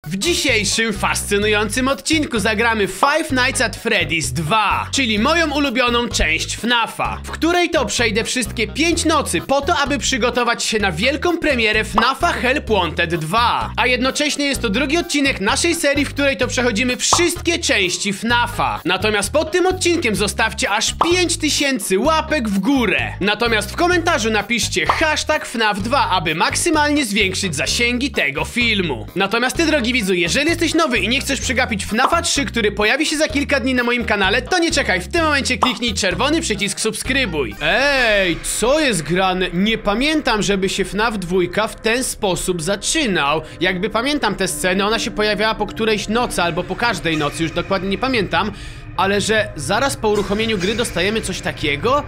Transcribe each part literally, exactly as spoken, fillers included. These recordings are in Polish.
W dzisiejszym fascynującym odcinku zagramy Five Nights at Freddy's dwa, czyli moją ulubioną część FNAFa, w której to przejdę wszystkie pięć nocy po to, aby przygotować się na wielką premierę FNAFa Help Wanted dwa. A jednocześnie jest to drugi odcinek naszej serii, w której to przechodzimy wszystkie części FNAFa. Natomiast pod tym odcinkiem zostawcie aż pięć tysięcy łapek w górę. Natomiast w komentarzu napiszcie hashtag FNAF dwa, aby maksymalnie zwiększyć zasięgi tego filmu. Natomiast ty, drogi widzu, jeżeli jesteś nowy i nie chcesz przegapić FNAFa trzy, który pojawi się za kilka dni na moim kanale, to nie czekaj, w tym momencie kliknij czerwony przycisk subskrybuj. Ej, co jest grane? Nie pamiętam, żeby się FNAF dwa w ten sposób zaczynał. Jakby pamiętam tę scenę, ona się pojawiała po którejś nocy albo po każdej nocy, już dokładnie nie pamiętam. Ale że zaraz po uruchomieniu gry dostajemy coś takiego?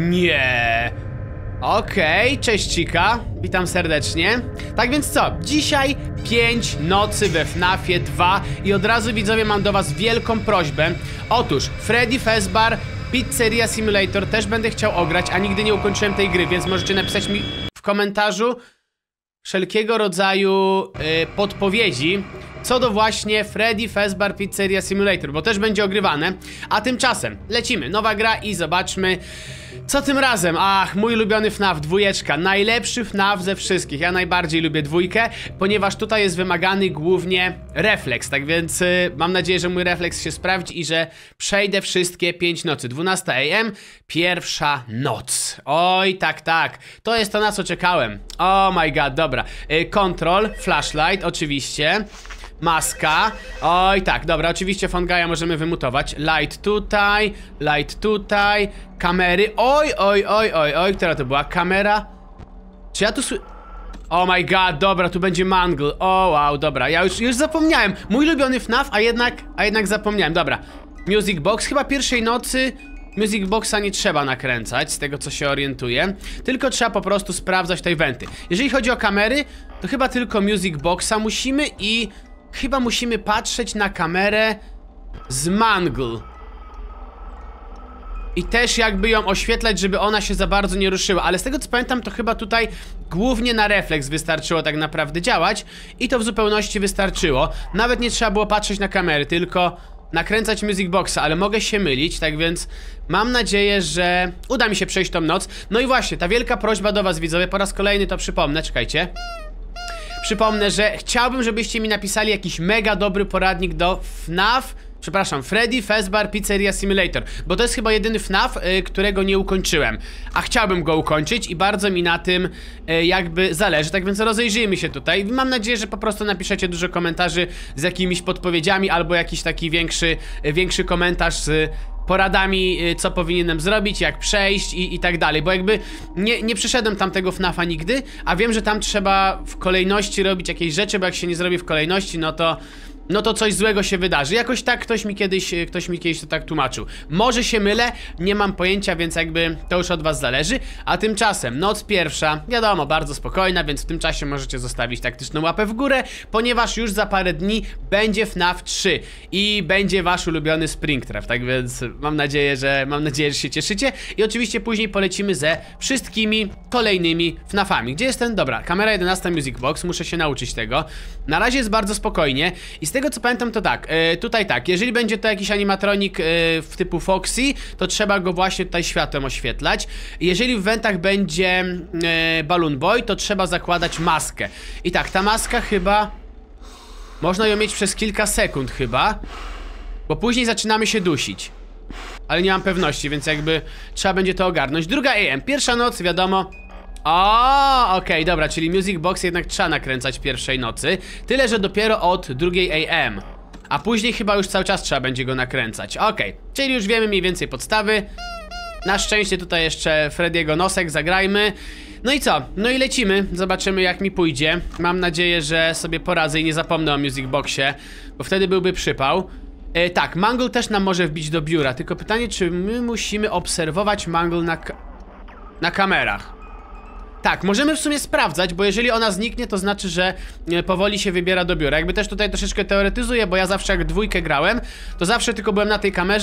Nie. Okej, okay, cześć Chica, witam serdecznie. Tak więc co, dzisiaj pięć nocy we FNAFie dwa i od razu, widzowie, mam do was wielką prośbę. Otóż Freddy Fazbear Pizzeria Simulator też będę chciał ograć, a nigdy nie ukończyłem tej gry, więc możecie napisać mi w komentarzu wszelkiego rodzaju yy, podpowiedzi co do właśnie Freddy Fazbear Pizzeria Simulator, bo też będzie ogrywane. A tymczasem lecimy, nowa gra i zobaczmy co tym razem. Ach, mój ulubiony FNAF, dwójeczka, najlepszy FNAF ze wszystkich. Ja najbardziej lubię dwójkę, ponieważ tutaj jest wymagany głównie refleks. Tak więc y, mam nadzieję, że mój refleks się sprawdzi i że przejdę wszystkie pięć nocy. dwunasta a m, pierwsza noc. Oj, tak, tak, to jest to, na co czekałem. Oh my god, dobra. y, Control, flashlight, oczywiście. Maska. Oj, tak, dobra, oczywiście Fongaja możemy wymutować. Light tutaj, light tutaj. Kamery. Oj, oj, oj, oj, oj, która to była? Kamera? Czy ja tu sły... Oh my god, dobra, tu będzie mangle. O, wow, dobra, ja już, już zapomniałem. Mój ulubiony FNAF, a jednak, a jednak zapomniałem, dobra. Music box, chyba pierwszej nocy Music boxa nie trzeba nakręcać, z tego co się orientuję. Tylko trzeba po prostu sprawdzać tej wenty. Jeżeli chodzi o kamery, to chyba tylko Music boxa musimy i... Chyba musimy patrzeć na kamerę z mangle. I też jakby ją oświetlać, żeby ona się za bardzo nie ruszyła. Ale z tego co pamiętam, to chyba tutaj głównie na refleks wystarczyło tak naprawdę działać. I to w zupełności wystarczyło. Nawet nie trzeba było patrzeć na kamery, tylko nakręcać Music boxa, ale mogę się mylić, tak więc mam nadzieję, że uda mi się przejść tą noc. No i właśnie, ta wielka prośba do was, widzowie, po raz kolejny to przypomnę, czekajcie. Przypomnę, że chciałbym, żebyście mi napisali jakiś mega dobry poradnik do FNAF, przepraszam, Freddy Fazbear Pizzeria Simulator, bo to jest chyba jedyny FNAF, y, którego nie ukończyłem, a chciałbym go ukończyć i bardzo mi na tym y, jakby zależy, tak więc rozejrzyjmy się tutaj. Mam nadzieję, że po prostu napiszecie dużo komentarzy z jakimiś podpowiedziami albo jakiś taki większy, y, większy komentarz z poradami, co powinienem zrobić, jak przejść i, i tak dalej, bo jakby nie, nie przeszedłem tamtego FNAFa nigdy, a wiem, że tam trzeba w kolejności robić jakieś rzeczy, bo jak się nie zrobi w kolejności, no to no to coś złego się wydarzy. Jakoś tak ktoś mi kiedyś, ktoś mi kiedyś to tak tłumaczył. Może się mylę, nie mam pojęcia, więc jakby to już od was zależy. A tymczasem noc pierwsza, wiadomo, bardzo spokojna, więc w tym czasie możecie zostawić taktyczną łapę w górę, ponieważ już za parę dni będzie FNAF trzy i będzie wasz ulubiony Springtrap, tak więc mam nadzieję, że mam nadzieję, że się cieszycie. I oczywiście później polecimy ze wszystkimi kolejnymi FNAFami. Gdzie jest ten? Dobra, kamera jedenasta Music Box, muszę się nauczyć tego. Na razie jest bardzo spokojnie i z tego Z tego co pamiętam to tak, yy, tutaj tak, jeżeli będzie to jakiś animatronik yy, w typu Foxy, to trzeba go właśnie tutaj światłem oświetlać. Jeżeli w wentach będzie yy, Balloon Boy, to trzeba zakładać maskę. I tak, ta maska chyba... Można ją mieć przez kilka sekund chyba, bo później zaczynamy się dusić. Ale nie mam pewności, więc jakby trzeba będzie to ogarnąć. Druga a m, pierwsza noc, wiadomo. O, okej, okay, dobra, czyli Music Box jednak trzeba nakręcać pierwszej nocy. Tyle, że dopiero od drugiej a m. A później chyba już cały czas trzeba będzie go nakręcać. Okej, okay, czyli już wiemy mniej więcej podstawy. Na szczęście tutaj jeszcze Freddy'ego nosek, zagrajmy. No i co? No i lecimy, zobaczymy jak mi pójdzie. Mam nadzieję, że sobie poradzę i nie zapomnę o Music Boxie, bo wtedy byłby przypał. e, Tak, mangle też nam może wbić do biura. Tylko pytanie, czy my musimy obserwować mangle na, ka na kamerach. Tak, możemy w sumie sprawdzać, bo jeżeli ona zniknie, to znaczy, że powoli się wybiera do biura. Jakby też tutaj troszeczkę teoretyzuję, bo ja zawsze jak dwójkę grałem, to zawsze tylko byłem na tej kamerze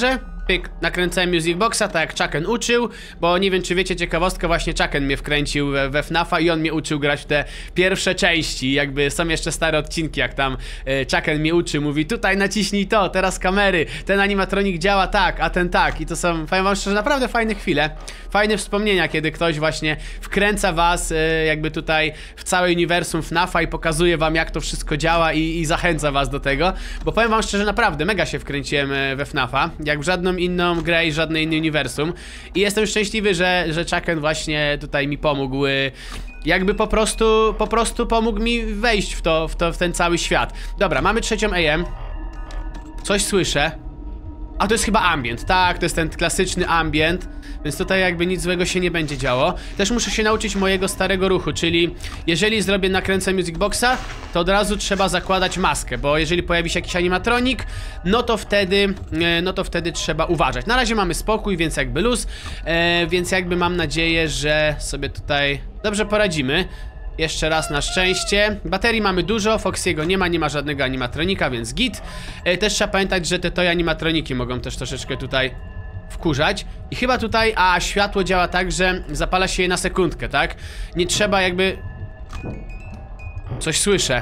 pyk, nakręcałem Music Boxa, tak jak Chucken uczył, bo nie wiem czy wiecie, ciekawostka, właśnie Chucken mnie wkręcił we, we F NAF-a i on mnie uczył grać w te pierwsze części, jakby są jeszcze stare odcinki, jak tam e, Chucken mnie uczy, mówi tutaj naciśnij to, teraz kamery, ten animatronik działa tak, a ten tak i to są, powiem wam szczerze, naprawdę fajne chwile, fajne wspomnienia, kiedy ktoś właśnie wkręca was e, jakby tutaj w całe uniwersum F NAF-a i pokazuje wam jak to wszystko działa i, i zachęca was do tego, bo powiem wam szczerze, naprawdę mega się wkręciłem we F NAF-a, jak w żadną inną grę i żadne inne uniwersum i jestem szczęśliwy, że, że Chucken właśnie tutaj mi pomógł, jakby po prostu, po prostu pomógł mi wejść w to, w to, w ten cały świat. Dobra, mamy trzecią A M, coś słyszę, a to jest chyba ambient, tak, to jest ten klasyczny ambient, więc tutaj jakby nic złego się nie będzie działo. Też muszę się nauczyć mojego starego ruchu, czyli jeżeli zrobię nakręcę Music Boxa, to od razu trzeba zakładać maskę, bo jeżeli pojawi się jakiś animatronik, no to wtedy, no to wtedy trzeba uważać. Na razie mamy spokój, więc jakby luz, e, więc jakby mam nadzieję, że sobie tutaj dobrze poradzimy. Jeszcze raz na szczęście. Baterii mamy dużo, Foxy'ego nie ma, nie ma żadnego animatronika, więc git. e, Też trzeba pamiętać, że te toy animatroniki mogą też troszeczkę tutaj wkurzać. I chyba tutaj, a światło działa tak, że zapala się je na sekundkę, tak? Nie trzeba jakby... Coś słyszę.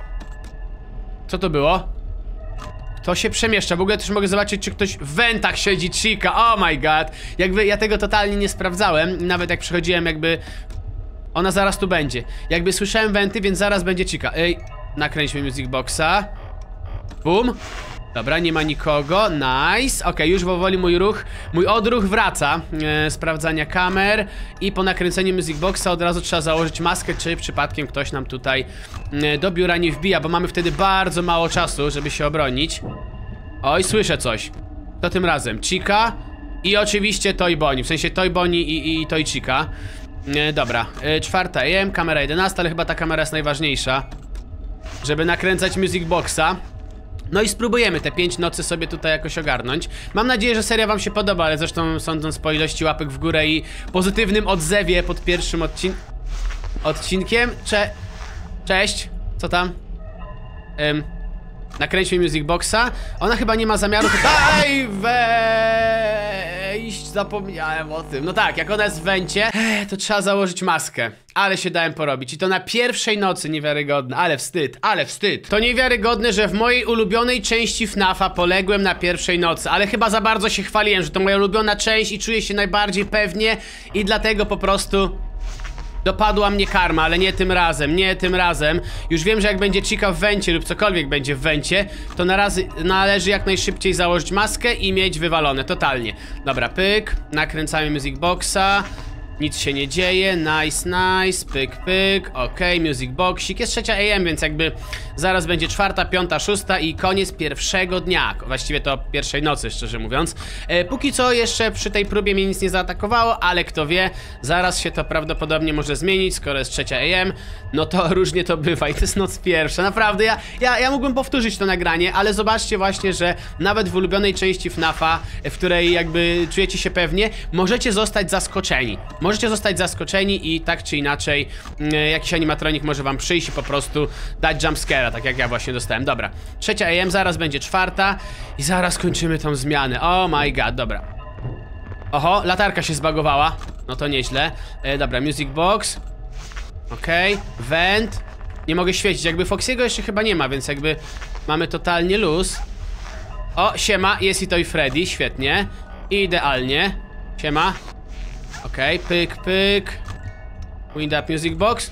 Co to było? To się przemieszcza, w ogóle też mogę zobaczyć, czy ktoś w wentach siedzi, Chica, oh my god. Jakby ja tego totalnie nie sprawdzałem, nawet jak przychodziłem jakby... Ona zaraz tu będzie. Jakby słyszałem wenty, więc zaraz będzie Chica. Ej, nakręćmy Music Boxa. Bum. Dobra, nie ma nikogo, nice. Ok, już powoli mój ruch, mój odruch wraca. e, Sprawdzania kamer. I po nakręceniu Music Boxa od razu trzeba założyć maskę, czy przypadkiem ktoś nam tutaj e, do biura nie wbija, bo mamy wtedy bardzo mało czasu, żeby się obronić. Oj, słyszę coś. To tym razem Chica i oczywiście Toy Bonnie, w sensie Toy Bonnie i, i Toy Chica. e, Dobra, e, czwarta A M, kamera jedenasta, ale chyba ta kamera jest najważniejsza, żeby nakręcać Music Boxa. No i spróbujemy te pięć nocy sobie tutaj jakoś ogarnąć. Mam nadzieję, że seria wam się podoba, ale zresztą sądząc po ilości łapek w górę i pozytywnym odzewie pod pierwszym odcin odcinkiem. Cze Cześć, co tam? Ym, nakręćmy Music Boxa. Ona chyba nie ma zamiaru tutaj wejść. Zapomniałem o tym. No tak, jak ona jest w wencie, to trzeba założyć maskę. Ale się dałem porobić i to na pierwszej nocy, niewiarygodne, ale wstyd, ale wstyd. To niewiarygodne, że w mojej ulubionej części F NAF-a poległem na pierwszej nocy, ale chyba za bardzo się chwaliłem, że to moja ulubiona część i czuję się najbardziej pewnie i dlatego po prostu dopadła mnie karma, ale nie tym razem, nie tym razem. Już wiem, że jak będzie Chica w wencie lub cokolwiek będzie w wencie, to na razy należy jak najszybciej założyć maskę i mieć wywalone, totalnie. Dobra, pyk, nakręcamy Music Boxa. Nic się nie dzieje, nice, nice, pyk, pyk, okej, okay, Music Boxik. Jest trzecia A M, więc jakby zaraz będzie czwarta, piąta, szósta i koniec pierwszego dnia. Właściwie to pierwszej nocy, szczerze mówiąc. e, Póki co jeszcze przy tej próbie mnie nic nie zaatakowało, ale kto wie, zaraz się to prawdopodobnie może zmienić, skoro jest trzecia A M. No to różnie to bywa i to jest noc pierwsza. Naprawdę, ja, ja, ja mógłbym powtórzyć to nagranie, ale zobaczcie właśnie, że nawet w ulubionej części F NAF-a, w której jakby czujecie się pewnie, możecie zostać zaskoczeni. Możecie zostać zaskoczeni i tak czy inaczej yy, jakiś animatronik może wam przyjść i po prostu dać jumpscare'a, tak jak ja właśnie dostałem. Dobra, trzecia A M, zaraz będzie czwarta i zaraz kończymy tą zmianę. Oh my god, dobra. Oho, latarka się zbagowała. No to nieźle. yy, Dobra, Music Box. Okej, okay. Vent. Nie mogę świecić, jakby Foxy'ego jeszcze chyba nie ma, więc jakby mamy totalnie luz. O, siema, jest i to i Freddy, świetnie. Idealnie. Siema. Okej, okay, pyk, pyk. Wind up Music Box.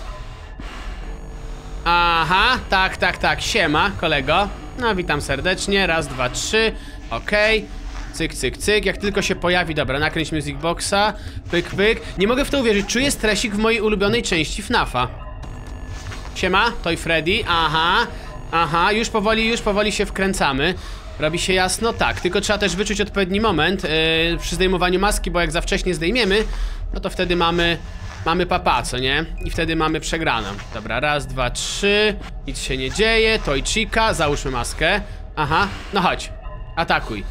Aha, tak, tak, tak, siema, kolego. No, witam serdecznie, raz, dwa, trzy. Okej, okay. Cyk, cyk, cyk, jak tylko się pojawi, dobra, nakręć Music Boxa. Pyk, pyk, nie mogę w to uwierzyć, czuję stresik w mojej ulubionej części F NAF-a. Siema, Toy Freddy, aha. Aha, już powoli, już powoli się wkręcamy. Robi się jasno? Tak, tylko trzeba też wyczuć odpowiedni moment yy, przy zdejmowaniu maski, bo jak za wcześnie zdejmiemy, no to wtedy mamy mamy papa, co nie? I wtedy mamy przegraną. Dobra, raz, dwa, trzy, nic się nie dzieje, Toy Chica, załóżmy maskę. Aha, no chodź, atakuj.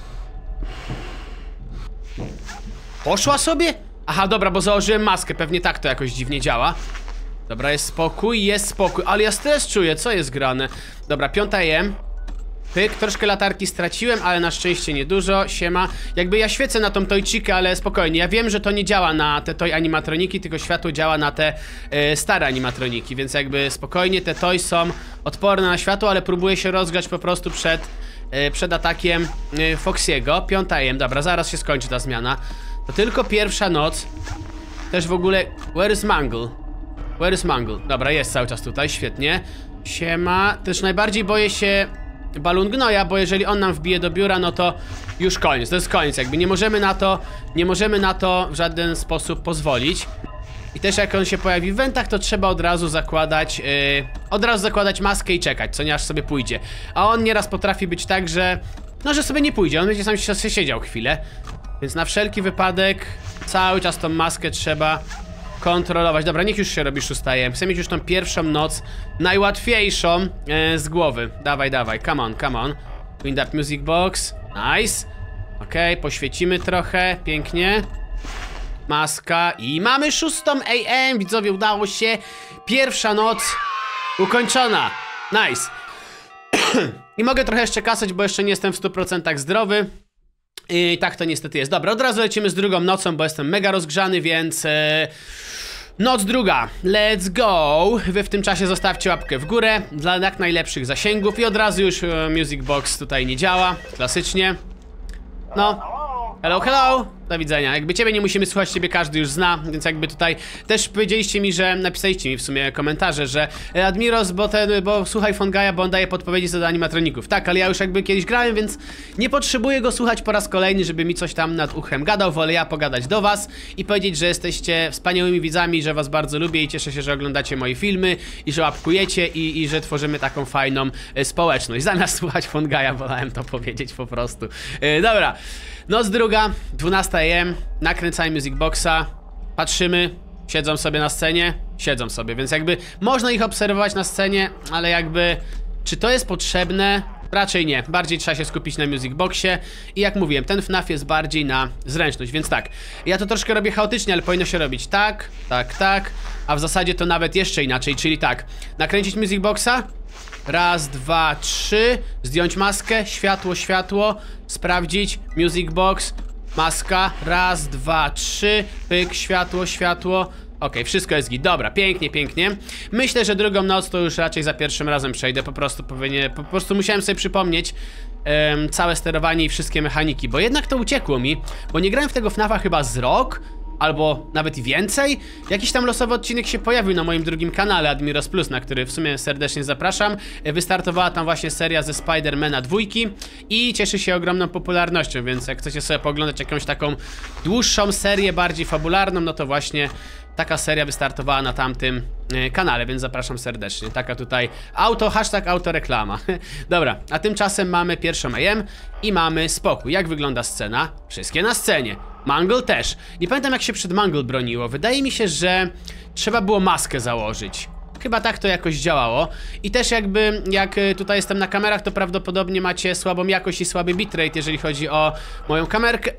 Poszła sobie? Aha, dobra, bo założyłem maskę, pewnie tak to jakoś dziwnie działa. Dobra, jest spokój, jest spokój, ale ja stres czuję, co jest grane? Dobra, piąta A M. Pyk, troszkę latarki straciłem, ale na szczęście niedużo, siema. Jakby ja świecę na tą toycikę, ale spokojnie, ja wiem, że to nie działa na te toy animatroniki, tylko światło działa na te e, stare animatroniki, więc jakby spokojnie, te toy są odporne na światło, ale próbuję się rozgrzać po prostu przed, e, przed atakiem e, Foxy'ego. Piąta A M, dobra, zaraz się skończy ta zmiana. To tylko pierwsza noc. Też w ogóle, where is Mangle? Where is Mangle? Dobra, jest cały czas tutaj, świetnie. Siema, też najbardziej boję się Balloon Gnoja, bo jeżeli on nam wbije do biura, no to już koniec, to jest koniec, jakby nie możemy na to, nie możemy na to w żaden sposób pozwolić. I też jak on się pojawi w wentach, to trzeba od razu zakładać, yy, od razu zakładać maskę i czekać, co nie aż sobie pójdzie. A on nieraz potrafi być tak, że, no że sobie nie pójdzie, on będzie sam się siedział chwilę. Więc na wszelki wypadek cały czas tą maskę trzeba kontrolować. Dobra, niech już się robi szósta A M. Chcę mieć już tą pierwszą noc najłatwiejszą e, z głowy. Dawaj, dawaj, come on, come on. Wind up music box, nice. Okej, okay, poświecimy trochę, pięknie. Maska i mamy szóstą A M. Widzowie, udało się. Pierwsza noc ukończona, nice. I mogę trochę jeszcze kasać, bo jeszcze nie jestem w stu procentach zdrowy. I tak to niestety jest. Dobra, od razu lecimy z drugą nocą, bo jestem mega rozgrzany, więc... E, noc druga, let's go. Wy w tym czasie zostawcie łapkę w górę dla jak najlepszych zasięgów. I od razu już e, Music Box tutaj nie działa, klasycznie. No, hello, hello. Do widzenia. Jakby ciebie nie musimy słuchać, ciebie każdy już zna, więc jakby tutaj też powiedzieliście mi, że napisaliście mi w sumie komentarze, że Admiros, bo ten, bo słuchaj Fongaja, bo on daje podpowiedzi co do animatroników. Tak, ale ja już jakby kiedyś grałem, więc nie potrzebuję go słuchać po raz kolejny, żeby mi coś tam nad uchem gadał. Wolę ja pogadać do was i powiedzieć, że jesteście wspaniałymi widzami, że was bardzo lubię i cieszę się, że oglądacie moje filmy i że łapkujecie i, i że tworzymy taką fajną e, społeczność. Zamiast słuchać Fongaja, wolałem to powiedzieć po prostu. E, dobra, noc druga, dwunasta A M, nakręcamy Music Boxa, patrzymy, siedzą sobie na scenie, siedzą sobie, więc jakby można ich obserwować na scenie, ale jakby czy to jest potrzebne? Raczej nie, bardziej trzeba się skupić na Music Boxie i jak mówiłem, ten F NAF jest bardziej na zręczność, więc tak, ja to troszkę robię chaotycznie, ale powinno się robić tak, tak, tak, a w zasadzie to nawet jeszcze inaczej, czyli tak, nakręcić Music Boxa, raz, dwa, trzy, zdjąć maskę, światło, światło, sprawdzić, Music Box, maska, raz, dwa, trzy, pyk, światło, światło. Okej, okay, wszystko jest git, dobra, pięknie, pięknie. Myślę, że drugą noc to już raczej za pierwszym razem przejdę, po prostu powinien, po prostu musiałem sobie przypomnieć um, całe sterowanie i wszystkie mechaniki, bo jednak to uciekło mi, bo nie grałem w tego F NAFa chyba z rok, albo nawet i więcej. Jakiś tam losowy odcinek się pojawił na moim drugim kanale Admiros Plus, na który w sumie serdecznie zapraszam. Wystartowała tam właśnie seria ze Spidermana dwójki i cieszy się ogromną popularnością, więc jak chcecie sobie pooglądać jakąś taką dłuższą serię, bardziej fabularną, no to właśnie taka seria wystartowała na tamtym kanale, więc zapraszam serdecznie. Taka tutaj auto, hashtag autoreklama. Dobra, a tymczasem mamy pierwszą A M i mamy spokój. Jak wygląda scena? Wszystkie na scenie. Mangle też. Nie pamiętam jak się przed Mangle broniło. Wydaje mi się, że trzeba było maskę założyć. Chyba tak to jakoś działało. I też jakby, jak tutaj jestem na kamerach, to prawdopodobnie macie słabą jakość i słaby bitrate, jeżeli chodzi o moją kamerkę.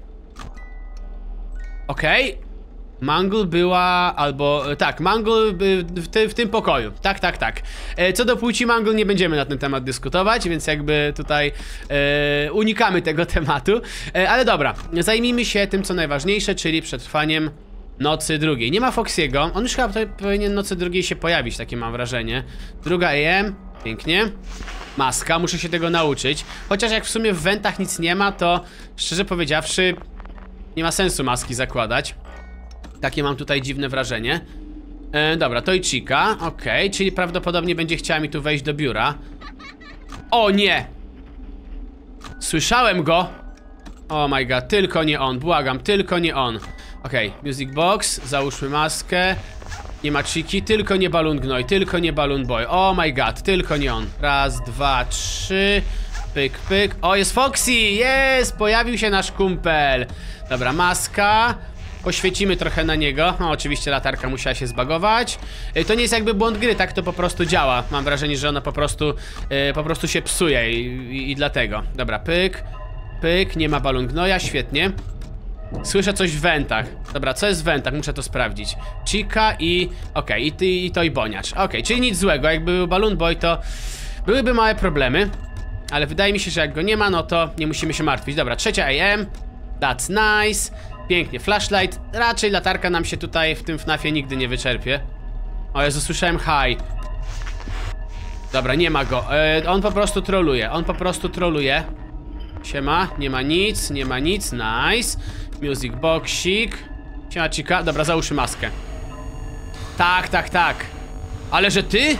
Okej. Okay. Mangle była, albo tak, Mangle w, ty, w tym pokoju, tak, tak, tak. e, Co do płci Mangle nie będziemy na ten temat dyskutować, więc jakby tutaj e, unikamy tego tematu, e, ale dobra, zajmijmy się tym co najważniejsze, czyli przetrwaniem nocy drugiej. Nie ma Foxy'ego, on już chyba powinien nocy drugiej się pojawić, takie mam wrażenie. Druga A M, pięknie. Maska, muszę się tego nauczyć, chociaż jak w sumie w wentach nic nie ma, to szczerze powiedziawszy nie ma sensu maski zakładać. Takie mam tutaj dziwne wrażenie. e, Dobra, to i Chica, okej, okay, czyli prawdopodobnie będzie chciała mi tu wejść do biura. O nie! Słyszałem go! Oh my god, tylko nie on, błagam, tylko nie on. Okej, okay, Music Box, załóżmy maskę. Nie ma Chiki, tylko nie Balloon Gnoj, tylko nie Balloon Boy. Oh my god, tylko nie on. Raz, dwa, trzy. Pyk, pyk. O, jest Foxy, jest! Pojawił się nasz kumpel. Dobra, maska. Poświecimy trochę na niego. No, oczywiście latarka musiała się zbagować. To nie jest jakby błąd gry, tak to po prostu działa. Mam wrażenie, że ona po prostu yy, po prostu się psuje i, i, i dlatego. Dobra, pyk, pyk, nie ma Balloon Gnoja, świetnie. Słyszę coś w wentach. Dobra, co jest w wentach? Muszę to sprawdzić. Chica i... okej, okay, i, i to i Boniacz. Okej, okay, czyli nic złego. Jakby był Balloon Boy, to byłyby małe problemy. ale wydaje mi się, że jak go nie ma, no to nie musimy się martwić. Dobra, trzecia A M. That's nice. Pięknie, flashlight. Raczej latarka nam się tutaj w tym FNAFie nigdy nie wyczerpie. O Jezu, słyszałem high. Dobra, nie ma go. Yy, on po prostu troluje, on po prostu troluje. Siema, nie ma nic, nie ma nic, nice. Music boxik. Siema, cika. Dobra, załóżmy maskę. Tak, tak, tak. Ale że ty?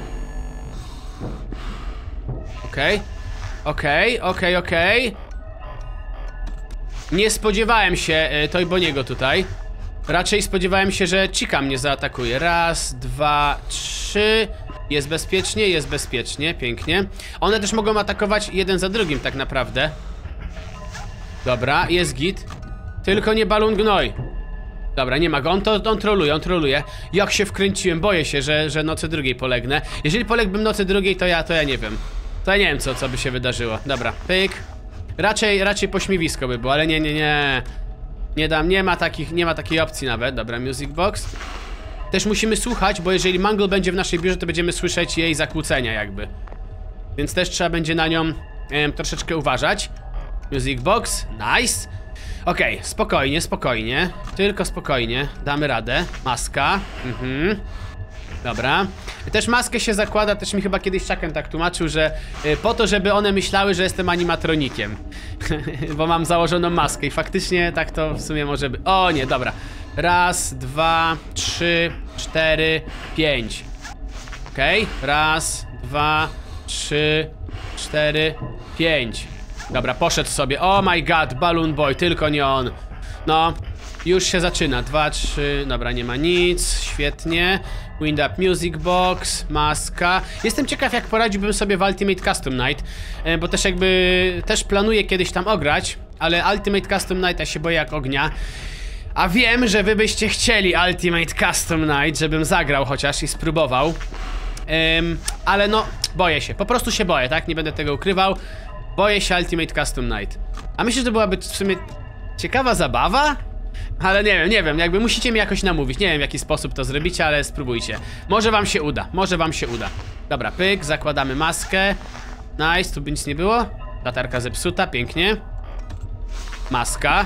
Okej. Okej, okej, okej. Nie spodziewałem się y, Toyboniego tutaj. Raczej spodziewałem się, że Chica mnie zaatakuje. Raz, dwa, trzy. Jest bezpiecznie, jest bezpiecznie, pięknie. One też mogą atakować jeden za drugim tak naprawdę. Dobra, jest git. Tylko nie balon gnoj. Dobra, nie ma go, on, to, on troluje, on troluje. Jak się wkręciłem, boję się, że, że nocy drugiej polegnę. Jeżeli poległbym nocy drugiej, to ja, to ja nie wiem. To ja nie wiem, co, co by się wydarzyło. Dobra, pyk. Raczej, raczej pośmiewisko by było, ale nie, nie, nie. Nie dam, nie ma takich, nie ma takiej opcji nawet. Dobra, music box. Też musimy słuchać, bo jeżeli Mangle będzie w naszej biurze, to będziemy słyszeć jej zakłócenia jakby. Więc też trzeba będzie na nią em, troszeczkę uważać. Music box, nice. Okej, okay, spokojnie, spokojnie. Tylko spokojnie, damy radę. Maska, mhm. Dobra. Też maskę się zakłada, też mi chyba kiedyś Chucken tak tłumaczył, że y, po to, żeby one myślały, że jestem animatronikiem. Bo mam założoną maskę i faktycznie tak to w sumie może być. O nie, dobra. Raz, dwa, trzy, cztery, pięć. Okej, okay. Raz, dwa, trzy, cztery, pięć. Dobra, poszedł sobie. Oh my god, Balloon Boy, tylko nie on. No, już się zaczyna. Dwa, trzy, dobra, nie ma nic. Świetnie. Wind up music box, maska. Jestem ciekaw, jak poradziłbym sobie w Ultimate Custom Night, bo też jakby, też planuję kiedyś tam ograć, ale Ultimate Custom Night ja się boję jak ognia. A wiem, że wy byście chcieli Ultimate Custom Night, żebym zagrał chociaż i spróbował. um, Ale no, boję się, po prostu się boję, tak? Nie będę tego ukrywał. Boję się Ultimate Custom Night. A myślę, że to byłaby w sumie ciekawa zabawa? Ale nie wiem, nie wiem, jakby musicie mi jakoś namówić. Nie wiem, w jaki sposób to zrobicie, ale spróbujcie. Może wam się uda, może wam się uda. Dobra, pyk, zakładamy maskę. Nice, tu by nic nie było. Latarka zepsuta, pięknie. Maska.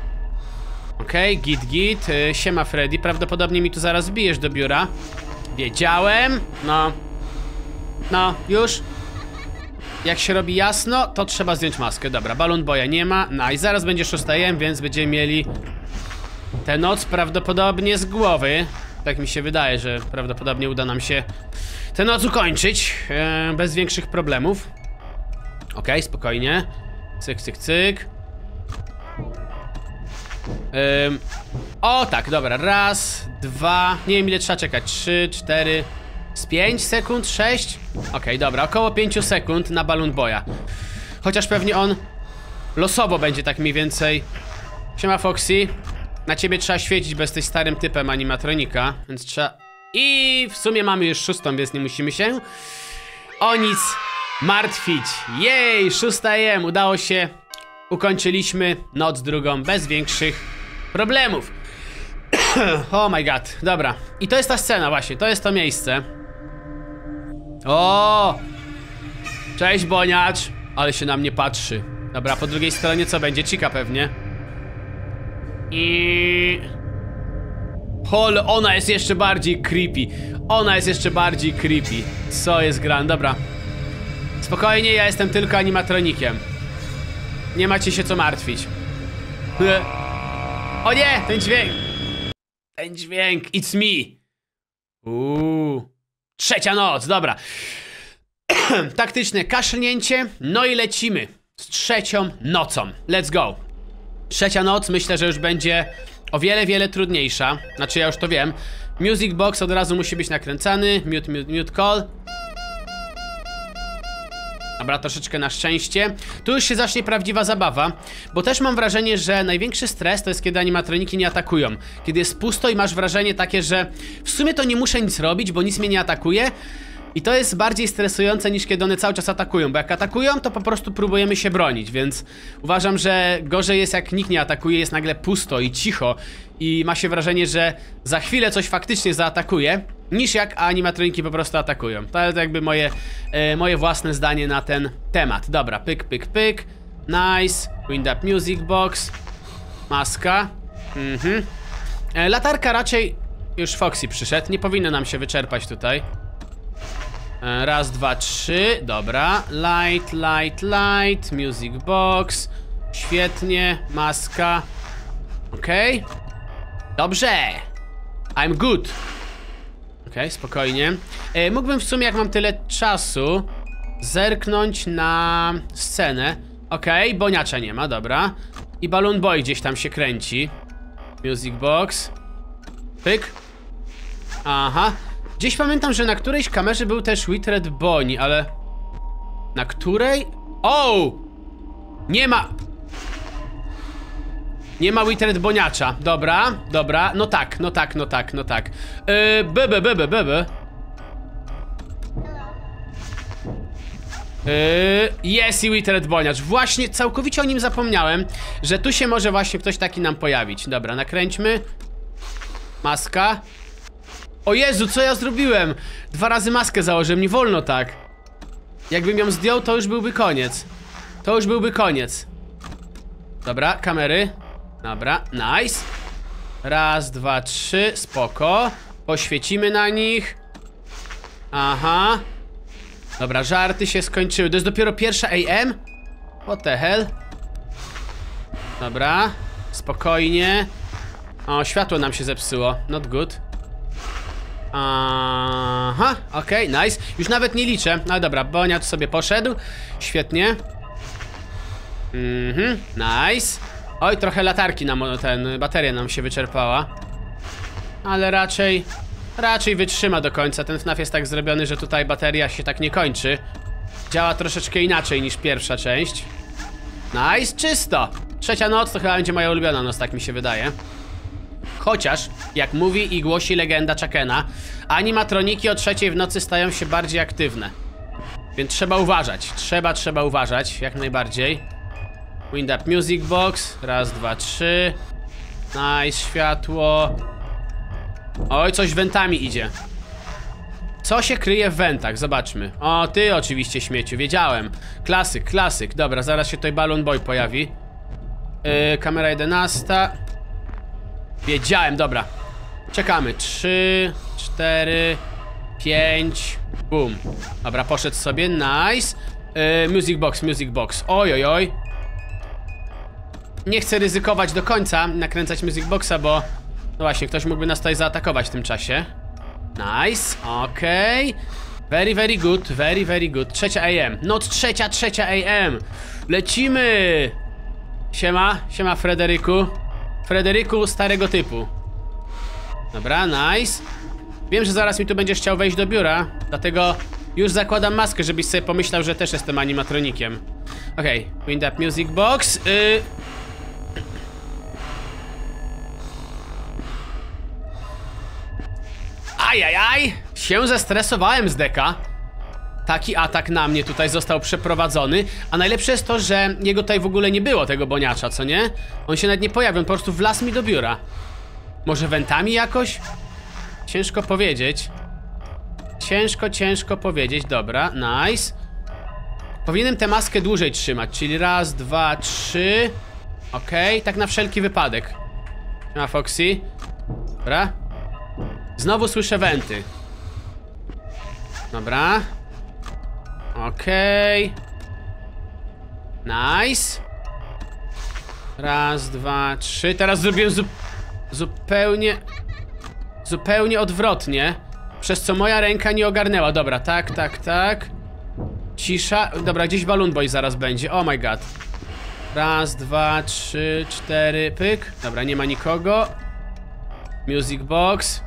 Okej, okay, git, git. yy, Siema Freddy, prawdopodobnie mi tu zaraz wbijesz do biura. Wiedziałem. No. No, już. Jak się robi jasno, to trzeba zdjąć maskę. Dobra, Balloon Boya nie ma. No i zaraz będzie szósta A M, więc będziemy mieli tę noc prawdopodobnie z głowy. Tak mi się wydaje, że prawdopodobnie uda nam się tę noc ukończyć e, bez większych problemów. Okej, okay, spokojnie. Cyk, cyk, cyk. Ym, o tak, dobra, raz, dwa. Nie wiem ile trzeba czekać. Trzy, cztery. Z pięć sekund, sześć. Okej, okay, dobra, około pięć sekund na Balloon Boya. Chociaż pewnie on losowo będzie tak mniej więcej. Siema Foxy. Na ciebie trzeba świecić, bo jesteś starym typem animatronika, więc trzeba... I w sumie mamy już szóstą, więc nie musimy się o nic martwić. Jej, szósta A M, udało się. Ukończyliśmy noc drugą bez większych problemów. Oh my god, dobra. I to jest ta scena właśnie, to jest to miejsce. O! Cześć Boniacz. Ale się na mnie patrzy. Dobra, po drugiej stronie co będzie? Chica pewnie. I... Hol, ona jest jeszcze bardziej creepy. Ona jest jeszcze bardziej creepy. Co jest gran? Dobra. Spokojnie, ja jestem tylko animatronikiem. Nie macie się co martwić. O nie, ten dźwięk. Ten dźwięk, it's me. Uuu. Trzecia noc, dobra. Taktyczne kaszlnięcie. No i lecimy z trzecią nocą. Let's go. Trzecia noc myślę, że już będzie o wiele, wiele trudniejsza. Znaczy ja już to wiem. Music box od razu musi być nakręcany. Mute, mute, mute call. Dobra, troszeczkę na szczęście. Tu już się zacznie prawdziwa zabawa, bo też mam wrażenie, że największy stres to jest kiedy animatroniki nie atakują. Kiedy jest pusto i masz wrażenie takie, że w sumie to nie muszę nic robić, bo nic mnie nie atakuje. I to jest bardziej stresujące niż kiedy one cały czas atakują, bo jak atakują, to po prostu próbujemy się bronić, więc uważam, że gorzej jest jak nikt nie atakuje, jest nagle pusto i cicho i ma się wrażenie, że za chwilę coś faktycznie zaatakuje. niż jak animatroniki po prostu atakują. To jest jakby moje, e, moje własne zdanie na ten temat. Dobra, pyk, pyk, pyk. Nice. Wind up music box. Maska. Mhm. E, latarka raczej... Już Foxy przyszedł. Nie powinno nam się wyczerpać tutaj. E, raz, dwa, trzy. Dobra. Light, light, light. Music box. Świetnie. Maska. Okej. Okay. Dobrze. I'm good. Okej, okay, spokojnie. E, mógłbym w sumie, jak mam tyle czasu, zerknąć na scenę. Okej, okay, boniacza nie ma, dobra. I Balloon Boy gdzieś tam się kręci. Music box. Pyk. Aha. Gdzieś pamiętam, że na którejś kamerze był też Withered Bonnie, ale... Na której? O! Nie ma... Nie ma Withered Boniacza. Dobra, dobra. No tak, no tak, no tak, no tak. Yy, bebe, bebe, bebe. Yy, jest i Withered Boniacz. Właśnie całkowicie o nim zapomniałem, że tu się może właśnie ktoś taki nam pojawić. Dobra, nakręćmy. Maska. O Jezu, co ja zrobiłem? Dwa razy maskę założyłem, nie wolno tak. Jakbym ją zdjął, to już byłby koniec. To już byłby koniec. Dobra, kamery. Dobra, nice. Raz, dwa, trzy, spoko. Poświecimy na nich. Aha. Dobra, żarty się skończyły. To jest dopiero pierwsza A M? What the hell? Dobra, spokojnie. O, światło nam się zepsuło. Not good. Aha, okej, okay, nice. Już nawet nie liczę. No dobra, Boniacz sobie poszedł. Świetnie. Mhm, nice. Oj, trochę latarki nam, ten, bateria nam się wyczerpała. Ale raczej, raczej wytrzyma do końca. Ten F NAF jest tak zrobiony, że tutaj bateria się tak nie kończy. Działa troszeczkę inaczej niż pierwsza część. Nice, czysto. Trzecia noc to chyba będzie moja ulubiona noc, tak mi się wydaje. Chociaż, jak mówi i głosi legenda Chuckena, animatroniki o trzeciej w nocy stają się bardziej aktywne. Więc trzeba uważać, trzeba, trzeba uważać, jak najbardziej. Wind up music box, raz, dwa, trzy. Nice, światło. Oj, coś wentami idzie. Co się kryje w wentach? Zobaczmy. O, ty oczywiście, śmieciu, wiedziałem. Klasyk, klasyk, dobra, zaraz się tutaj Balloon Boy pojawi. Yy, kamera jedenasta. Wiedziałem, dobra. Czekamy. Trzy, cztery, pięć. Boom. Dobra, poszedł sobie, nice. Yy, music box, music box. Oj, oj, oj. Nie chcę ryzykować do końca, nakręcać music boxa, bo... No właśnie, ktoś mógłby nas tutaj zaatakować w tym czasie. Nice, okej. Okay. Very, very good, very, very good. Trzecia A M. Not trzecia, trzecia A M. Lecimy. Siema, siema Frederiku. Frederiku starego typu. Dobra, nice. Wiem, że zaraz mi tu będziesz chciał wejść do biura, dlatego już zakładam maskę, żebyś sobie pomyślał, że też jestem animatronikiem. Okej, okay. Wind up music box. Yy... Ajajaj, się zestresowałem z deka. Taki atak na mnie tutaj został przeprowadzony. A najlepsze jest to, że jego tutaj w ogóle nie było, tego Boniacza, co nie? On się nawet nie pojawił, on po prostu wlazł mi do biura. Może wentami jakoś? Ciężko powiedzieć. Ciężko, ciężko powiedzieć, dobra, nice. Powinienem tę maskę dłużej trzymać, czyli raz, dwa, trzy. Okej, okay, tak na wszelki wypadek. Ma Foxy. Dobra. Znowu słyszę wenty. Dobra. Okej. Okay. Nice. Raz, dwa, trzy. Teraz zrobiłem zu zupełnie Zupełnie odwrotnie, przez co moja ręka nie ogarnęła. Dobra, tak, tak, tak. Cisza. Dobra, gdzieś Balloon Boy zaraz będzie. Oh my god. Raz, dwa, trzy, cztery. Pyk. Dobra, nie ma nikogo. Music box.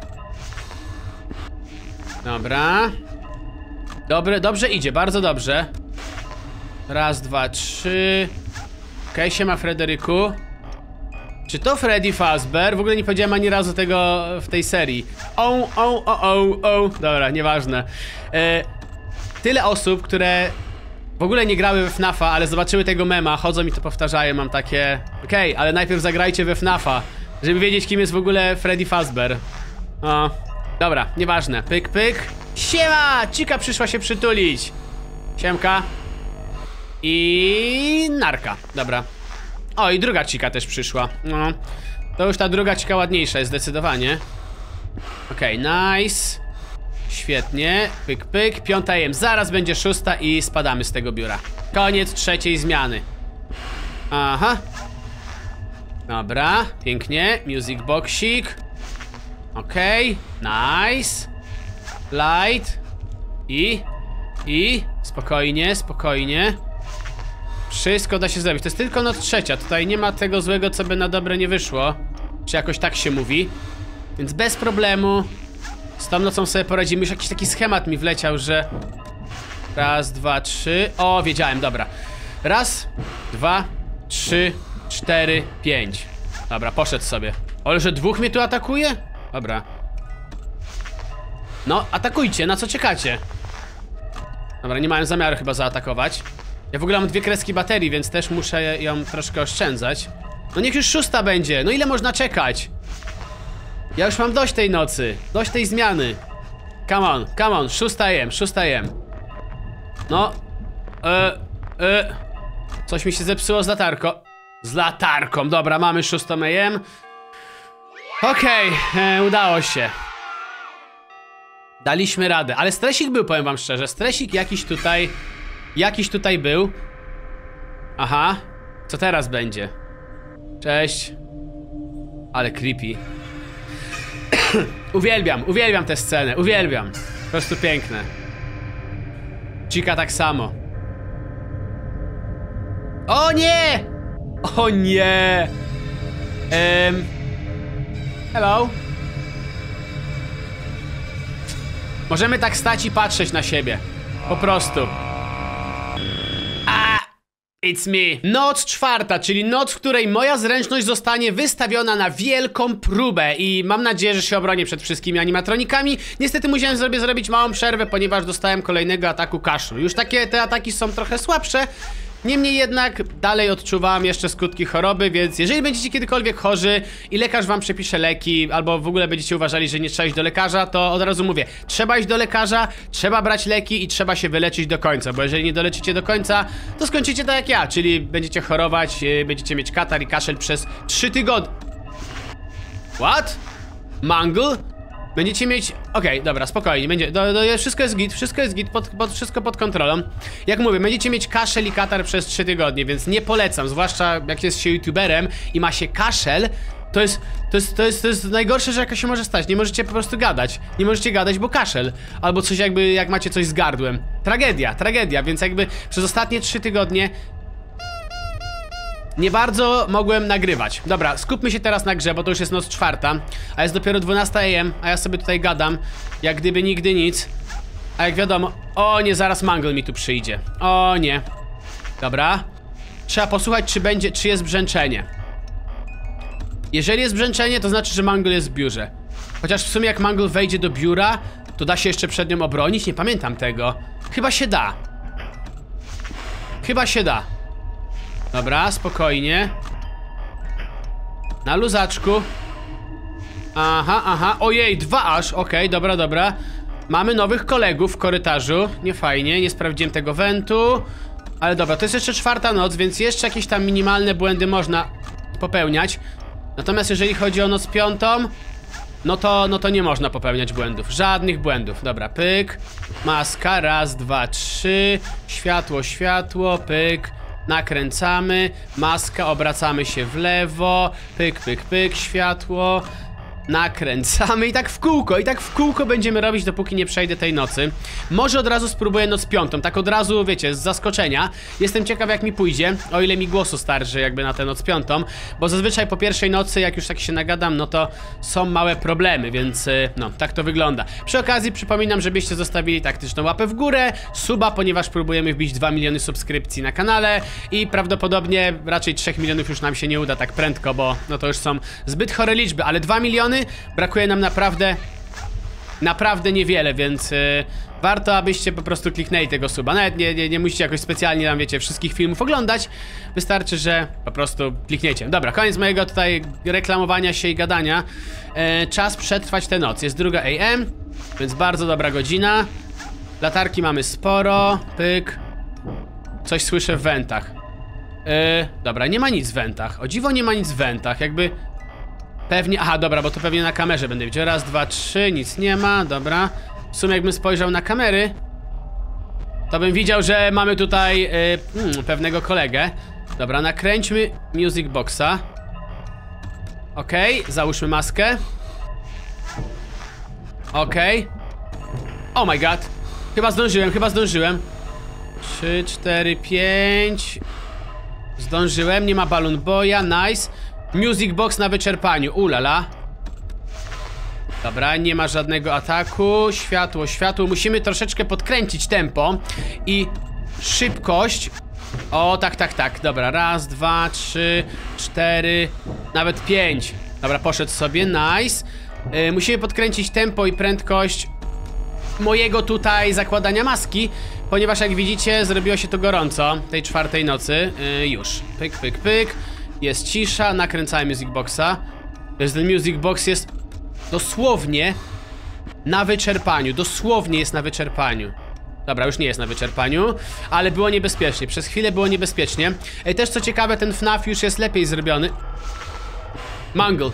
Dobra. Dobre, dobrze idzie, bardzo dobrze. Raz, dwa, trzy. Okej, okay, siema Frederiku. Czy to Freddy Fazbear? W ogóle nie powiedziałem ani razu tego w tej serii. O, o, o, o, o. Dobra, nieważne. E, tyle osób, które w ogóle nie grały we F NAFa, ale zobaczyły tego mema, chodzą i to powtarzają, mam takie... Okej, okay, ale najpierw zagrajcie we F NAFa, żeby wiedzieć, kim jest w ogóle Freddy Fazbear. O, Dobra, nieważne. Pyk, pyk. Siema! Cika przyszła się przytulić. Siemka. I narka. Dobra. O, i druga cika też przyszła. No. To już ta druga cika ładniejsza jest zdecydowanie. Okej, okay, nice. Świetnie. Pyk, pyk. Piąta jem. Zaraz będzie szósta i spadamy z tego biura. Koniec trzeciej zmiany. Aha. Dobra, pięknie. Music boxik. Okej, okay. Nice. Light. I I spokojnie, spokojnie. Wszystko da się zrobić. To jest tylko noc trzecia. Tutaj nie ma tego złego, co by na dobre nie wyszło. Czy jakoś tak się mówi. Więc bez problemu z tą nocą sobie poradzimy. Już jakiś taki schemat mi wleciał, że raz, dwa, trzy. O, wiedziałem, dobra. Raz, dwa, trzy, cztery, pięć. Dobra, poszedł sobie. Ale że dwóch mnie tu atakuje? Dobra. No, atakujcie, na co czekacie? Dobra, nie mają zamiaru chyba zaatakować. Ja w ogóle mam dwie kreski baterii, więc też muszę ją troszkę oszczędzać. No niech już szósta będzie, no ile można czekać? Ja już mam dość tej nocy, dość tej zmiany. Come on, come on, szósta jem, szósta jem. No. E, e. Coś mi się zepsuło z latarką. Z latarką, dobra, mamy szóstą jem. Okej, okay, udało się. Daliśmy radę, ale stresik był, powiem wam szczerze. Stresik jakiś tutaj Jakiś tutaj był. Aha. Co teraz będzie? Cześć. Ale creepy. Uwielbiam, uwielbiam tę scenę, uwielbiam. Po prostu piękne. Chica tak samo. O nie! O nie! Um. Hello. Możemy tak stać i patrzeć na siebie. Po prostu. A, it's me. Noc czwarta, czyli noc, w której moja zręczność zostanie wystawiona na wielką próbę. I mam nadzieję, że się obronię przed wszystkimi animatronikami. Niestety musiałem sobie zrobić małą przerwę, ponieważ dostałem kolejnego ataku kaszlu. Już takie te ataki są trochę słabsze. Niemniej jednak dalej odczuwam jeszcze skutki choroby, więc jeżeli będziecie kiedykolwiek chorzy i lekarz wam przepisze leki, albo w ogóle będziecie uważali, że nie trzeba iść do lekarza, to od razu mówię, trzeba iść do lekarza, trzeba brać leki i trzeba się wyleczyć do końca, bo jeżeli nie doleczycie do końca, to skończycie tak jak ja, czyli będziecie chorować, będziecie mieć katar i kaszel przez trzy tygodnie. What? Mangle? Będziecie mieć... Okej, okay, dobra, spokojnie, będzie... Do, do, wszystko jest git, wszystko jest git, pod, pod, wszystko pod kontrolą. Jak mówię, będziecie mieć kaszel i katar przez trzy tygodnie, więc nie polecam, zwłaszcza jak jest się youtuberem i ma się kaszel, to jest, to jest, to jest, to jest najgorsze, że jaka się może stać. Nie możecie po prostu gadać, nie możecie gadać, bo kaszel. Albo coś jakby, jak macie coś z gardłem. Tragedia, tragedia, więc jakby przez ostatnie trzy tygodnie nie bardzo mogłem nagrywać. Dobra, skupmy się teraz na grze, bo to już jest noc czwarta, a jest dopiero dwunasta a m, a ja sobie tutaj gadam, jak gdyby nigdy nic. A jak wiadomo... O nie, zaraz Mangle mi tu przyjdzie. O nie. Dobra. Trzeba posłuchać, czy będzie, czy jest brzęczenie. Jeżeli jest brzęczenie, to znaczy, że Mangle jest w biurze. Chociaż w sumie jak Mangle wejdzie do biura, to da się jeszcze przed nią obronić? Nie pamiętam tego. Chyba się da. Chyba się da. Dobra, spokojnie. Na luzaczku. Aha, aha, ojej, dwa aż, okej, okay, dobra, dobra. Mamy nowych kolegów w korytarzu. Nie fajnie, nie sprawdziłem tego wentu. Ale dobra, to jest jeszcze czwarta noc, więc jeszcze jakieś tam minimalne błędy można popełniać. Natomiast jeżeli chodzi o noc piątą, no to, no to nie można popełniać błędów. Żadnych błędów. Dobra, pyk. Maska, raz, dwa, trzy. Światło, światło, pyk. Nakręcamy, maska, obracamy się w lewo, pyk, pyk, pyk, światło, nakręcamy i tak w kółko, i tak w kółko będziemy robić, dopóki nie przejdę tej nocy. Może od razu spróbuję noc piątą, tak od razu, wiecie, z zaskoczenia. Jestem ciekaw, jak mi pójdzie, o ile mi głosu starczy jakby na tę noc piątą, bo zazwyczaj po pierwszej nocy, jak już tak się nagadam, no to są małe problemy, więc no, tak to wygląda. Przy okazji przypominam, żebyście zostawili taktyczną łapę w górę, suba, ponieważ próbujemy wbić dwa miliony subskrypcji na kanale i prawdopodobnie raczej trzech milionów już nam się nie uda tak prędko, bo no to już są zbyt chore liczby, ale dwa miliony brakuje nam naprawdę, naprawdę niewiele, więc yy, warto, abyście po prostu kliknęli tego suba. Nawet nie, nie, nie musicie jakoś specjalnie tam, wiecie, wszystkich filmów oglądać. Wystarczy, że po prostu klikniecie. Dobra, koniec mojego tutaj reklamowania się i gadania. e, Czas przetrwać tę noc. Jest druga A M, więc bardzo dobra godzina. Latarki mamy sporo. Pyk. Coś słyszę w wentach. e, Dobra, nie ma nic w wentach. O dziwo nie ma nic w wentach, jakby... Pewnie, aha, dobra, bo to pewnie na kamerze będę widział. Raz, dwa, trzy, nic nie ma, dobra. W sumie jakbym spojrzał na kamery, to bym widział, że mamy tutaj yy, hmm, pewnego kolegę. Dobra, nakręćmy music boxa. Okej, okay, załóżmy maskę. Okej. Okay. Oh my god. Chyba zdążyłem, chyba zdążyłem. Trzy, cztery, pięć. Zdążyłem, nie ma balloon boya, nice. Music box na wyczerpaniu, ulala. Dobra, nie ma żadnego ataku. Światło, światło. Musimy troszeczkę podkręcić tempo i szybkość. O, tak, tak, tak. Dobra, raz, dwa, trzy, cztery, nawet pięć. Dobra, poszedł sobie, nice. yy, Musimy podkręcić tempo i prędkość mojego tutaj zakładania maski, ponieważ jak widzicie, zrobiło się to gorąco tej czwartej nocy. yy, Już, pyk, pyk, pyk. Jest cisza, nakręcałem music boxa. Ten music box jest dosłownie na wyczerpaniu. Dosłownie jest na wyczerpaniu. Dobra, już nie jest na wyczerpaniu, ale było niebezpiecznie. Przez chwilę było niebezpiecznie. Ej, też co ciekawe, ten F N A F już jest lepiej zrobiony. Mangle.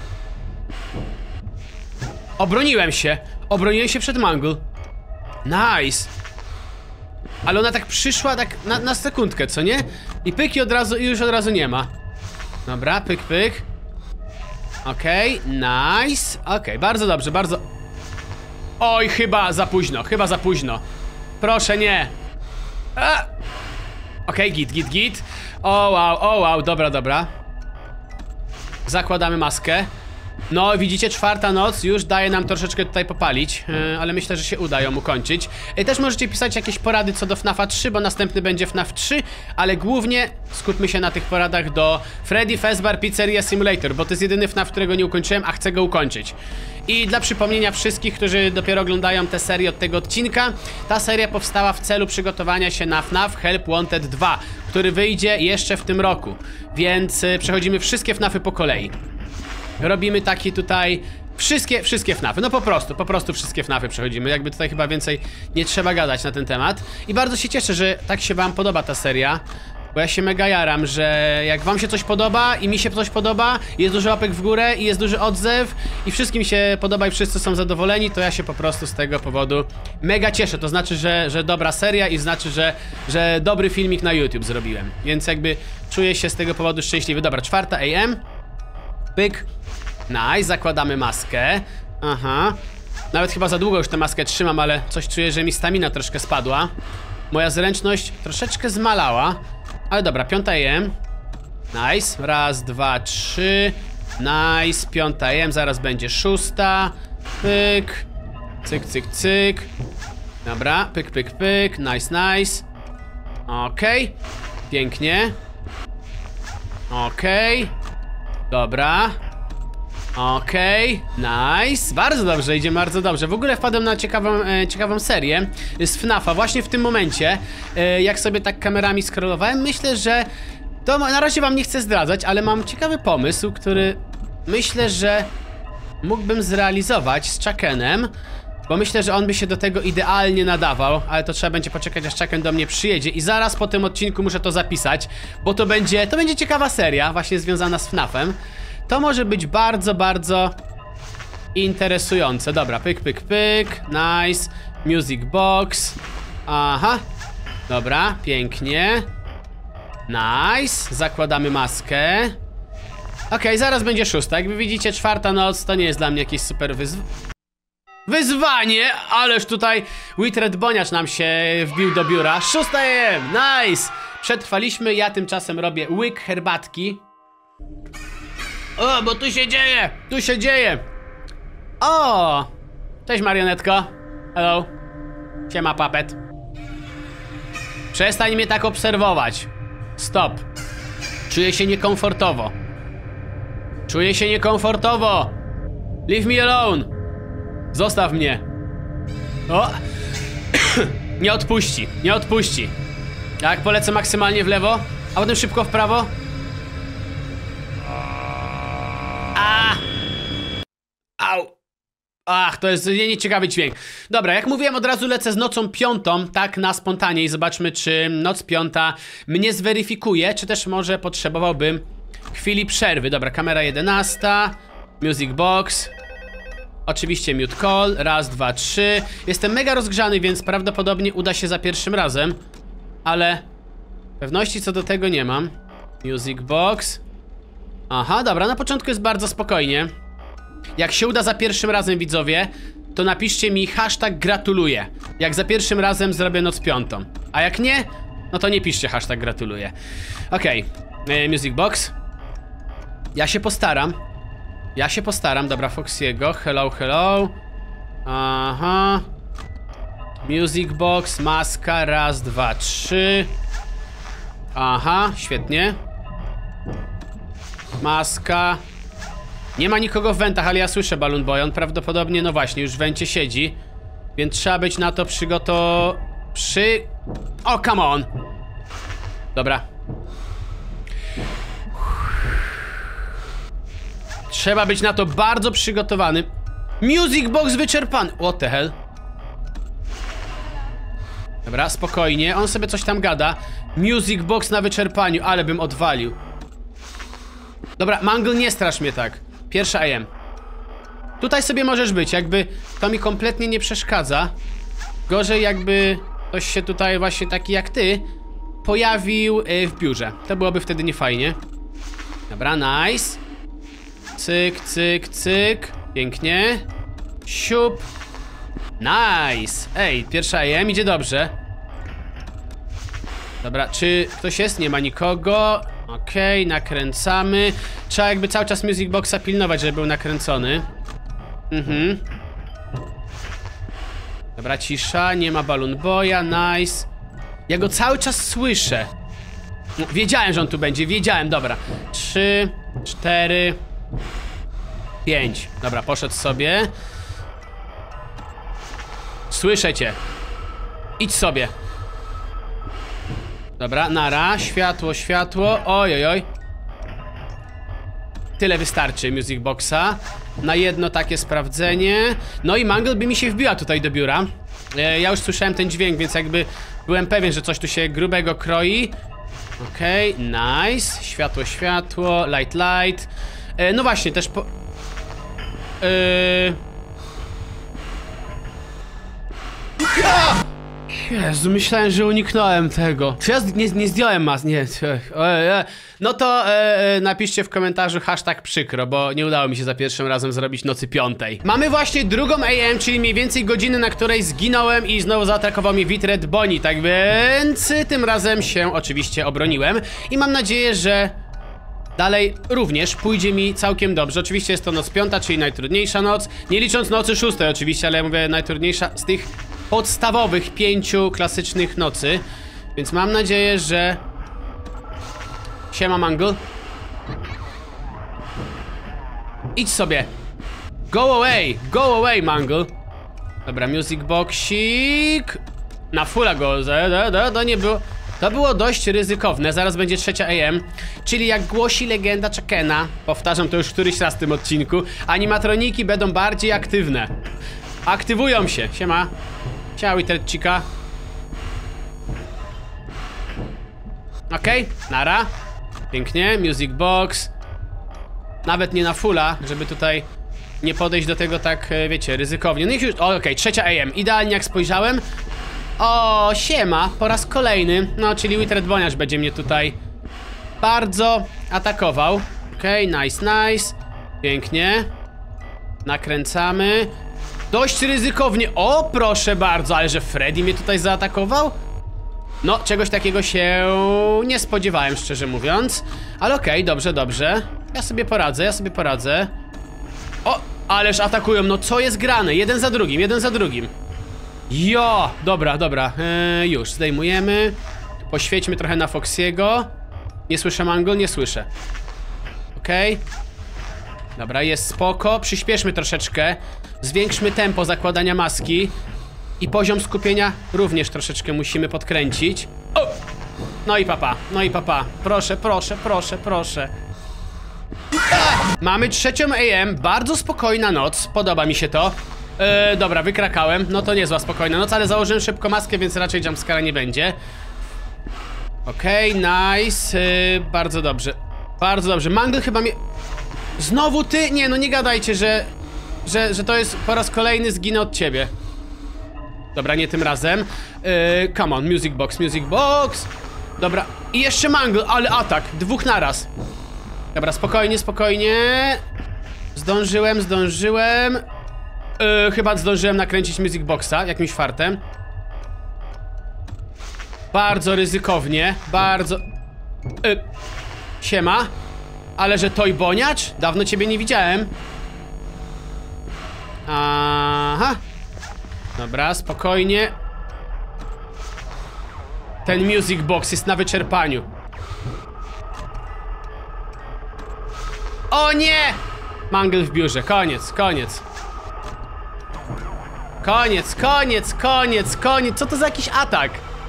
Obroniłem się. Obroniłem się przed Mangle. Nice. Ale ona tak przyszła tak na, na sekundkę, co nie? I pyk i od razu, i już od razu nie ma. Dobra, pyk, pyk. Okej, okay, nice. Okej, okay, bardzo dobrze, bardzo... Oj, chyba za późno, chyba za późno. Proszę, nie. Okej, okay, git, git, git. O wow, o wow, dobra, dobra. Zakładamy maskę. No, widzicie, czwarta noc już daje nam troszeczkę tutaj popalić, yy, ale myślę, że się uda ją ukończyć. Yy, też możecie pisać jakieś porady co do F NAFa trzy, bo następny będzie F NAF trzy, ale głównie skupmy się na tych poradach do Freddy Fazbear Pizzeria Simulator, bo to jest jedyny F NAF, którego nie ukończyłem, a chcę go ukończyć. I dla przypomnienia wszystkich, którzy dopiero oglądają tę serię od tego odcinka, ta seria powstała w celu przygotowania się na F NAF Help Wanted dwa, który wyjdzie jeszcze w tym roku, więc yy, przechodzimy wszystkie F NAFy po kolei. Robimy taki tutaj wszystkie, wszystkie F NAFy, no po prostu, po prostu wszystkie F NAFy przechodzimy. Jakby tutaj chyba więcej nie trzeba gadać na ten temat. I bardzo się cieszę, że tak się wam podoba ta seria, bo ja się mega jaram, że jak wam się coś podoba i mi się coś podoba, jest dużo łapek w górę i jest duży odzew i wszystkim się podoba i wszyscy są zadowoleni, to ja się po prostu z tego powodu mega cieszę. To znaczy, że, że dobra seria i znaczy, że, że dobry filmik na YouTube zrobiłem. Więc jakby czuję się z tego powodu szczęśliwy. Dobra, czwarta A M. Pyk. Nice, zakładamy maskę. Aha. Nawet chyba za długo już tę maskę trzymam, ale coś czuję, że mi stamina troszkę spadła. Moja zręczność troszeczkę zmalała. Ale dobra, piąta A M. Nice, raz, dwa, trzy. Nice, piąta A M, zaraz będzie szósta. Pyk. Cyk, cyk, cyk. Dobra, pyk, pyk, pyk. Nice, nice. Okej, okay. Pięknie. Okej, okay. Dobra. Okej, okay. Nice. Bardzo dobrze, idzie bardzo dobrze. W ogóle wpadłem na ciekawą, e, ciekawą serię z F NAFa właśnie w tym momencie, e, jak sobie tak kamerami scrollowałem. Myślę, że to na razie wam nie chcę zdradzać, ale mam ciekawy pomysł, który myślę, że mógłbym zrealizować z Chuckenem, bo myślę, że on by się do tego idealnie nadawał, ale to trzeba będzie poczekać, aż Chucken do mnie przyjedzie i zaraz po tym odcinku muszę to zapisać, bo to będzie, to będzie ciekawa seria, właśnie związana z F NAFem. To może być bardzo, bardzo interesujące. Dobra, pyk, pyk, pyk, nice. Music box. Aha. Dobra, pięknie. Nice, zakładamy maskę. Okej, okay, zaraz będzie szósta. Jakby widzicie, czwarta noc to nie jest dla mnie jakieś super wyzw... wyzwanie, ależ tutaj Witred Boniacz nam się wbił do biura. Szósta A M, nice. Przetrwaliśmy, ja tymczasem robię łyk herbatki. O, bo tu się dzieje, tu się dzieje. O, cześć marionetko. Hello. Siema papet. Przestań mnie tak obserwować. Stop. Czuję się niekomfortowo. Czuję się niekomfortowo. Leave me alone. Zostaw mnie. O. Nie odpuści, nie odpuści. Tak, polecę maksymalnie w lewo, a potem szybko w prawo. A! Au! Ach, to jest nieciekawy dźwięk. Dobra, jak mówiłem, od razu lecę z nocą piątą, tak na spontanie i zobaczmy, czy noc piąta mnie zweryfikuje, czy też może potrzebowałbym chwili przerwy. Dobra, kamera jedenasta, music box, oczywiście mute call, raz, dwa, trzy. Jestem mega rozgrzany, więc prawdopodobnie uda się za pierwszym razem, ale pewności co do tego nie mam. Music box. Aha, dobra, na początku jest bardzo spokojnie. Jak się uda za pierwszym razem, widzowie, to napiszcie mi hashtag gratuluję. Jak za pierwszym razem zrobię noc piątą. A jak nie, no to nie piszcie hashtag gratuluję. Okej, okay. Music box. Ja się postaram. Ja się postaram, dobra, Foxiego. Hello, hello. Aha. Music box, maska, raz, dwa, trzy. Aha, świetnie. Maska. Nie ma nikogo w wentach, ale ja słyszę Balloon Boy. On prawdopodobnie, no właśnie, już w wencie siedzi. Więc trzeba być na to przygoto... Przy... O, come on! Dobra. Trzeba być na to bardzo przygotowany. Music box wyczerpany. What the hell? Dobra, spokojnie. On sobie coś tam gada. Music box na wyczerpaniu, ale bym odwalił. Dobra, Mangle, nie strasz mnie tak. Pierwsza A M. Tutaj sobie możesz być, jakby to mi kompletnie nie przeszkadza. Gorzej jakby ktoś się tutaj właśnie taki jak ty pojawił yy, w biurze. To byłoby wtedy niefajnie. Dobra, nice. Cyk, cyk, cyk. Pięknie. Siup. Nice. Ej, pierwsza A M idzie dobrze. Dobra, czy ktoś jest? Nie ma nikogo. Okej, okay, nakręcamy. Trzeba jakby cały czas music boxa pilnować, żeby był nakręcony. Mhm. Dobra, cisza, nie ma Balloon Boya, nice. Ja go cały czas słyszę. No, wiedziałem, że on tu będzie, wiedziałem, dobra. Trzy, cztery, pięć. Dobra, poszedł sobie. Słyszę cię. Idź sobie. Dobra, nara, światło, światło. Oj, oj, oj. Tyle wystarczy music boxa. Na jedno takie sprawdzenie. No i Mangle by mi się wbiła tutaj do biura. e, Ja już słyszałem ten dźwięk, więc jakby byłem pewien, że coś tu się grubego kroi. Okej, okay, nice. Światło, światło, light, light. e, No właśnie, też po... Yy... Jezu, myślałem, że uniknąłem tego. Czy ja nie, nie zdjąłem mas... Nie, no to e, napiszcie w komentarzu hashtag przykro, bo nie udało mi się za pierwszym razem zrobić nocy piątej. Mamy właśnie drugą A M, czyli mniej więcej godziny, na której zginąłem i znowu zaatakował mnie Withered Bonnie, tak więc tym razem się oczywiście obroniłem i mam nadzieję, że dalej również pójdzie mi całkiem dobrze. Oczywiście jest to noc piąta, czyli najtrudniejsza noc, nie licząc nocy szóstej oczywiście, ale ja mówię najtrudniejsza z tych podstawowych pięciu klasycznych nocy. Więc mam nadzieję, że... Siema, Mangle. Idź sobie. Go away, go away, Mangle. Dobra, music boxik. Na fulla go, to nie było... To było dość ryzykowne, zaraz będzie trzecia A M. Czyli jak głosi legenda Chuckena, powtarzam to już któryś raz w tym odcinku, animatroniki będą bardziej aktywne. Aktywują się, siema. Siema, Withered Chica. Okej, okay, nara. Pięknie, music box. Nawet nie na fulla, żeby tutaj nie podejść do tego tak, wiecie, ryzykownie. No i już, okej, okay, trzecia A M, idealnie jak spojrzałem. O, siema, po raz kolejny. No, czyli Withered Boniarz będzie mnie tutaj bardzo atakował. Okej, okay, nice, nice. Pięknie. Nakręcamy. Dość ryzykownie. O, proszę bardzo, ale że Freddy mnie tutaj zaatakował? No, czegoś takiego się nie spodziewałem, szczerze mówiąc. Ale okej, okay, dobrze, dobrze. Ja sobie poradzę, ja sobie poradzę. O, ależ atakują, no co jest grane? Jeden za drugim, jeden za drugim. Jo, dobra, dobra, eee, już, zdejmujemy. Poświećmy trochę na Foxiego. Nie słyszę, Mangle, nie słyszę. Okej, okay. Dobra, jest spoko, przyspieszmy troszeczkę. Zwiększmy tempo zakładania maski. I poziom skupienia również troszeczkę musimy podkręcić. O! No i papa, no i papa. Proszę, proszę, proszę, proszę. Mamy trzecią A M, bardzo spokojna noc, podoba mi się to. Yy, dobra, wykrakałem, no to niezła spokojna noc, ale założyłem szybko maskę, więc raczej jumpscara nie będzie. Okej, okay, nice, yy, bardzo dobrze, bardzo dobrze. Mangle chyba mnie... Znowu ty? Nie, no nie gadajcie, że, że, że to jest po raz kolejny zginę od ciebie. Dobra, nie tym razem. Yy, come on, music box, music box. Dobra, i jeszcze Mangle, ale atak, dwóch naraz. Dobra, spokojnie, spokojnie. Zdążyłem, zdążyłem. Yy, chyba zdążyłem nakręcić music boxa jakimś fartem. Bardzo ryzykownie, bardzo... Yy. Siema. Ale że toj boniacz? Dawno ciebie nie widziałem. Aha. Dobra, spokojnie. Ten music box jest na wyczerpaniu. O nie! Mangle w biurze, koniec, koniec. Koniec, koniec, koniec, koniec. Co to za jakiś atak?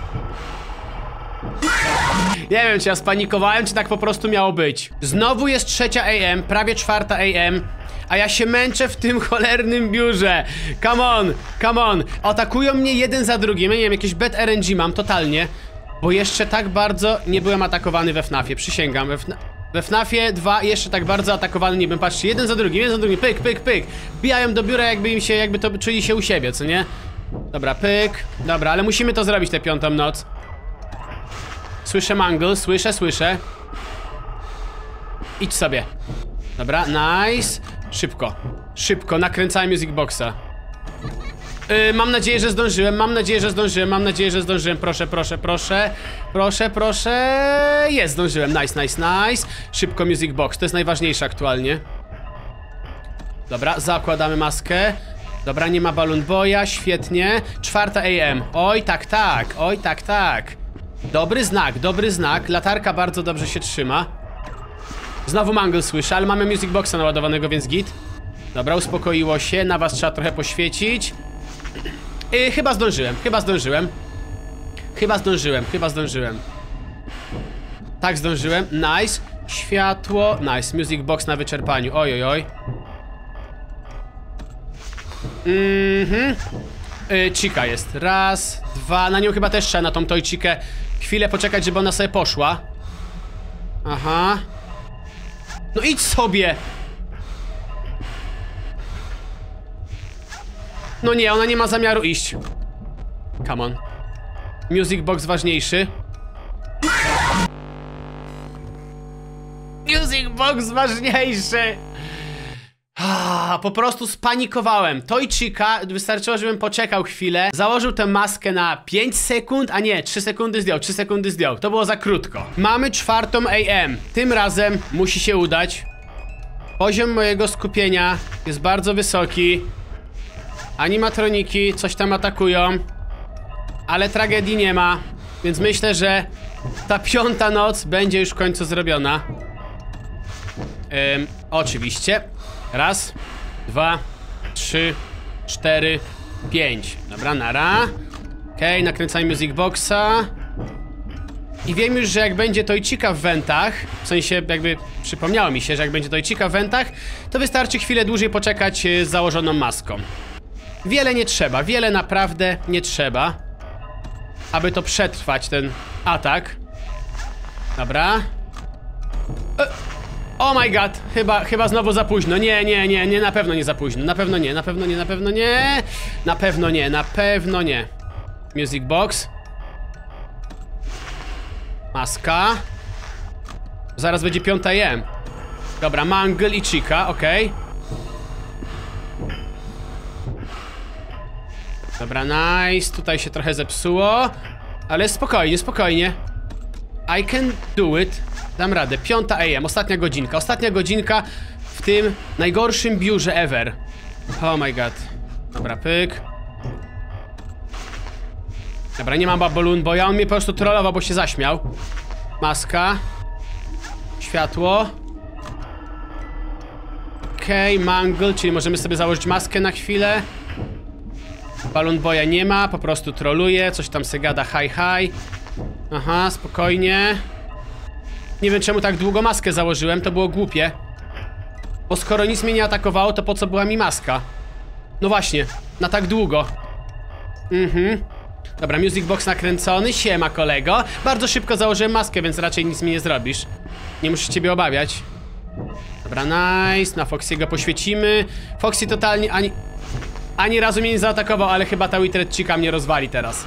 Nie wiem, czy ja spanikowałem, czy tak po prostu miało być. Znowu jest trzecia A M, prawie czwarta A M. A ja się męczę w tym cholernym biurze. Come on, come on. Atakują mnie jeden za drugim. Ja nie wiem, jakieś bad R N G mam totalnie. Bo jeszcze tak bardzo nie byłem atakowany we FNAFie, przysięgam. We, FNA we FNAFie dwa jeszcze tak bardzo atakowany nie byłem. Patrzcie, jeden za drugim, jeden za drugim, pyk, pyk, pyk. Bijają do biura, jakby im się, jakby to czuli się u siebie, co nie? Dobra, pyk. Dobra, ale musimy to zrobić tę piątą noc. Słyszę Mangle, słyszę, słyszę. Idź sobie. Dobra, nice. Szybko, szybko, nakręcałem music boxa. Yy, mam nadzieję, że zdążyłem, mam nadzieję, że zdążyłem, mam nadzieję, że zdążyłem. Proszę, proszę, proszę. Proszę, proszę. Jest, zdążyłem, nice, nice, nice. Szybko music box, to jest najważniejsze aktualnie. Dobra, zakładamy maskę. Dobra, nie ma Balloon Boya, świetnie. Czwarta A M, oj tak, tak, oj tak, tak. Dobry znak, dobry znak. Latarka bardzo dobrze się trzyma. Znowu Mangle słyszę, ale mamy music boxa naładowanego, więc git. Dobra, uspokoiło się, na was trzeba trochę poświecić. Yy, chyba zdążyłem, chyba zdążyłem. Chyba zdążyłem, chyba zdążyłem. Tak, zdążyłem, nice. Światło, nice, music box na wyczerpaniu, oj, oj, oj. Mhm. Yy, Chica jest, raz, dwa, na nią chyba też trzeba, na tą tojcikę chwilę poczekać, żeby ona sobie poszła. Aha. No idź sobie. No nie, ona nie ma zamiaru iść. Come on. Music box ważniejszy. Music box ważniejszy. Ah, po prostu spanikowałem. Tojcika, wystarczyło, żebym poczekał chwilę. Założył tę maskę na pięć sekund, a nie, trzy sekundy zdjął, trzy sekundy zdjął. To było za krótko. Mamy czwartą A M. Tym razem musi się udać. Poziom mojego skupienia jest bardzo wysoki. Animatroniki coś tam atakują. Ale tragedii nie ma. Więc myślę, że ta piąta noc będzie już w końcu zrobiona. Ym, oczywiście. Raz, dwa, trzy, cztery, pięć. Dobra, nara. Okej, okay, nakręcamy music boxa. I wiem już, że jak będzie tojcika w wentach, w sensie jakby przypomniało mi się, że jak będzie tojcika w wentach, to wystarczy chwilę dłużej poczekać z założoną maską. Wiele nie trzeba, wiele naprawdę nie trzeba, aby to przetrwać, ten atak. Dobra. E Oh my god, chyba, chyba znowu za późno. Nie, nie, nie, nie, na pewno nie za późno. Na pewno nie, na pewno nie, na pewno nie. Na pewno nie, na pewno nie. Music box. Maska. Zaraz będzie piąta A M. Dobra, Mangle i Chica, okej. Okay. Dobra, nice. Tutaj się trochę zepsuło. Ale spokojnie, spokojnie. I can do it. Dam radę. Piąta A M, ostatnia godzinka. Ostatnia godzinka w tym najgorszym biurze ever. Oh my god. Dobra, pyk. Dobra, nie mam Balloon Boya, on mnie po prostu trollował, bo się zaśmiał. Maska. Światło. Okej, okay, Mangle, czyli możemy sobie założyć maskę na chwilę. Balloon Boya nie ma, po prostu troluje, coś tam se gada hi hi. Aha, spokojnie. Nie wiem czemu tak długo maskę założyłem, to było głupie. Bo skoro nic mnie nie atakowało, to po co była mi maska? No właśnie, na tak długo. Mhm. Dobra, music box nakręcony, siema kolego. Bardzo szybko założyłem maskę, więc raczej nic mi nie zrobisz. Nie muszę ciebie obawiać. Dobra, nice, na Foxy'ego poświecimy. Foxy totalnie ani... Ani razu mnie nie zaatakował, ale chyba ta Witredcika mnie rozwali teraz.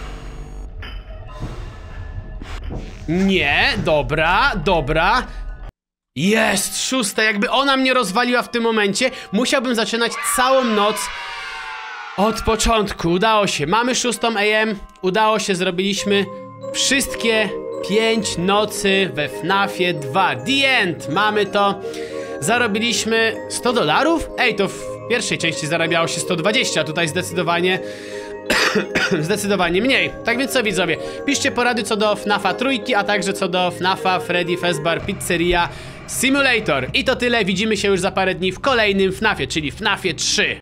Nie, dobra, dobra. Jest, szósta, jakby ona mnie rozwaliła w tym momencie, musiałbym zaczynać całą noc od początku. Udało się, mamy szóstą A M, udało się, zrobiliśmy wszystkie pięć nocy we FNAFie dwa. The end, mamy to. Zarobiliśmy sto dolarów? Ej, to w pierwszej części zarabiało się sto dwadzieścia, tutaj zdecydowanie zdecydowanie mniej. Tak więc co widzowie, piszcie porady co do FNAFa trójki, a także co do FNAFa Freddy Fazbear Pizzeria Simulator. I to tyle, widzimy się już za parę dni w kolejnym FNAFie, czyli FNAFie trzy.